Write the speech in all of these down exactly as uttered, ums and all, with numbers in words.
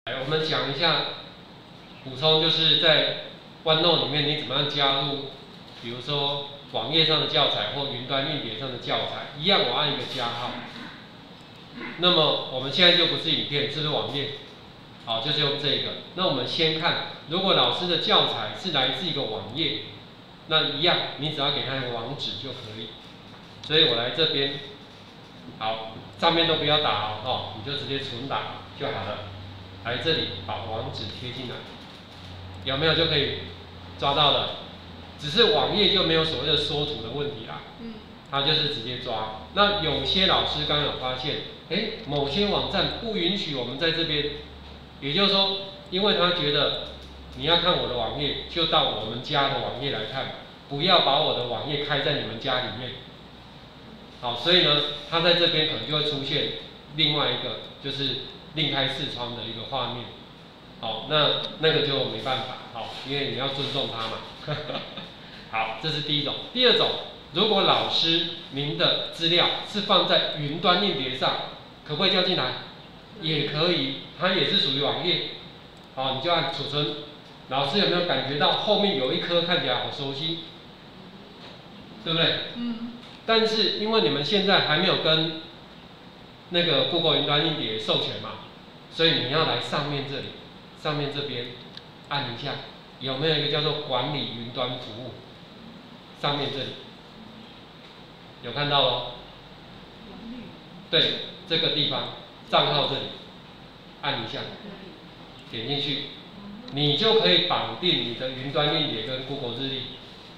来，我们讲一下补充，就是在 OneNote 里面你怎么样加入，比如说网页上的教材或云端硬碟上的教材，一样我按一个加号。那么我们现在就不是影片，这是网页，好，就是用这个。那我们先看，如果老师的教材是来自一个网页，那一样，你只要给他一个网址就可以。所以我来这边，好，上面都不要打哦，哦你就直接存打就好了。来这里把网址贴进来，有没有就可以抓到了？只是网页就没有所谓的缩图的问题啦，嗯，它就是直接抓。那有些老师刚刚有发现，哎，某些网站不允许我们在这边，也就是说，因为他觉得你要看我的网页，就到我们家的网页来看，不要把我的网页开在你们家里面。好，所以呢，它在这边可能就会出现另外一个，就是另开视窗的一个画面。好，那那个就没办法，好，因为你要尊重他嘛。好，这是第一种。第二种，如果老师您的资料是放在云端硬碟上，可不可以叫进来？也可以，它也是属于网页。好，你就按储存。老师有没有感觉到后面有一颗看起来好熟悉？对不对？嗯。但是因为你们现在还没有跟那个 Google 云端硬碟授权嘛，所以你要来上面这里，上面这边按一下，有没有一个叫做管理云端服务？上面这里有看到咯？对，这个地方账号这里按一下，点进去，你就可以绑定你的云端硬碟跟 Google 日历。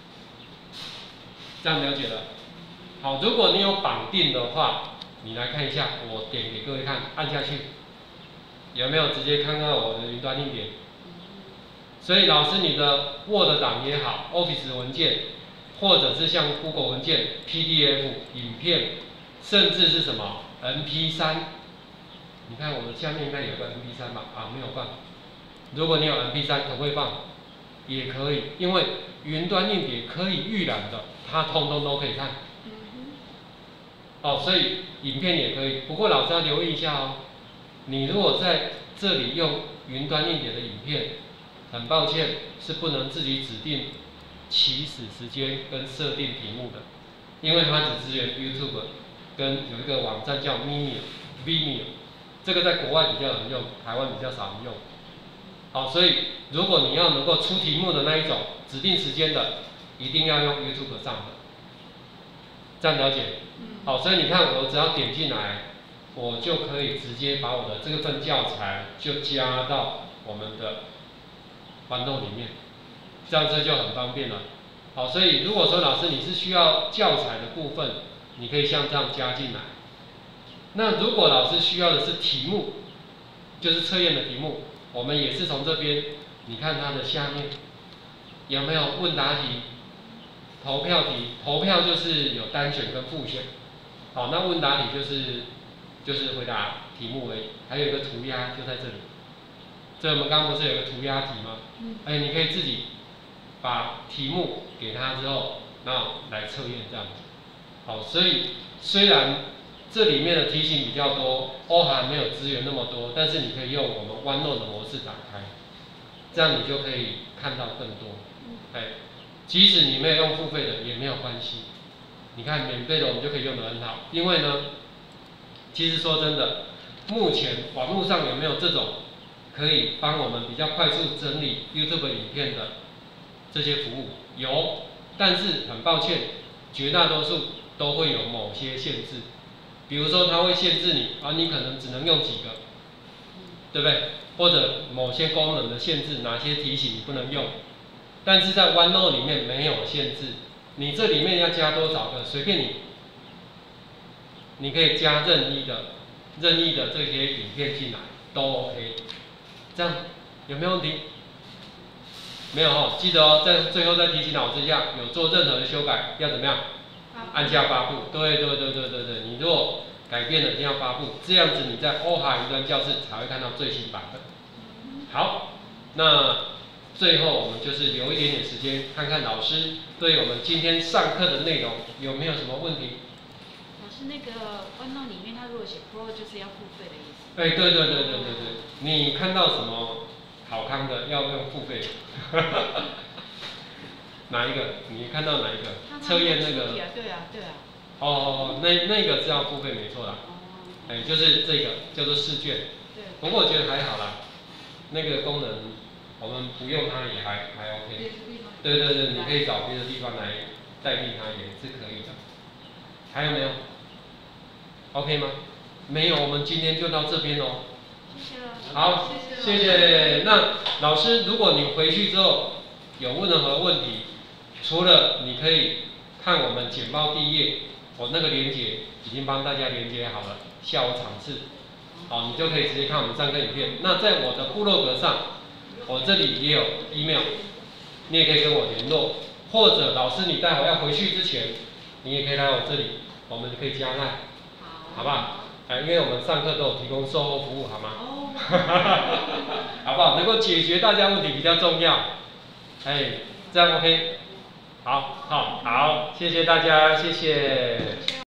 这样了解了？好，如果你有绑定的话，你来看一下，我点给各位看，按下去，有没有直接看到我的云端硬碟？所以老师你的 Word 档也好 ，Office 文件，或者是像 Google 文件、P D F、影片，甚至是什么 M P 三， 你看我的下面应该有个 M P 三 吧？啊，没有放。如果你有 M P 三， 可不可以放？也可以，因为云端硬碟可以预览的，它通通都可以看。哦，所以影片也可以，不过老师要留意一下哦。你如果在这里用云端硬碟的影片，很抱歉是不能自己指定起始时间跟设定题目的，因为它只支援 YouTube 跟有一个网站叫 Vimeo， 这个在国外比较有人用，台湾比较少人用。好，所以如果你要能够出题目的那一种指定时间的，一定要用 YouTube 上的，这样了解？好，所以你看，我只要点进来，我就可以直接把我的这份教材就加到我们的OneNote里面，这样这就很方便了。好，所以如果说老师你是需要教材的部分，你可以像这样加进来。那如果老师需要的是题目，就是测验的题目，我们也是从这边，你看它的下面有没有问答题、投票题？投票就是有单选跟复选。好，那问答题就是就是回答题目而已，还有一个涂鸦就在这里。这我们刚刚不是有个涂鸦题吗？嗯。哎，你可以自己把题目给他之后，然后来测验这样子。好，所以虽然这里面的题型比较多，欧韩没有资源那么多，但是你可以用我们 OneNote 的模式打开，这样你就可以看到更多。哎，即使你没有用付费的也没有关系。你看免费的我们就可以用得很好，因为呢，其实说真的，目前网络上有没有这种可以帮我们比较快速整理 YouTube 影片的这些服务？有，但是很抱歉，绝大多数都会有某些限制，比如说它会限制你啊，你可能只能用几个，对不对？或者某些功能的限制，哪些题型你不能用，但是在 OneNote 里面没有限制。你这里面要加多少个随便你，你可以加任意的、任意的这些影片进来都 OK， 这样有没有问题？没有哦，记得哦，在最后再提醒老师一下，有做任何的修改要怎么样？按下发布。对对对对对对，你如果改变了一定要发布，这样子你在欧哈云端教室才会看到最新版本。好，那最后我们就是留一点点时间，看看老师对我们今天上课的内容有没有什么问题？ 老师，那个OneNote里面，它如果写 Pro 就是要付费的意思。 哎，对对对对对对，你看到什么好康的要用付费？哪一个？你看到哪一个？测验那个？ 对啊对啊。 哦，那那个是要付费没错啦。哎，就是这个叫做试卷。对。不过我觉得还好啦，那个功能我们不用它也还还 OK。对对对，你可以找别的地方来代替它也是可以的。还有没有 ？OK 吗？没有，我们今天就到这边哦。 谢谢了。 好，谢谢。那老师，如果你回去之后有问任何问题，除了你可以看我们简报第一页，我那个连结已经帮大家连接好了，下午场次，好，你就可以直接看我们上课影片。那在我的部落格上，我这里也有 email， 你也可以跟我联络，或者老师你待会要回去之前，你也可以来我这里，我们可以加赖，好不好？因为我们上课都有提供售后服务，好吗？哦，好不好？能够解决大家问题比较重要。哎，这样 OK？ 好，好，好，谢谢大家，谢谢。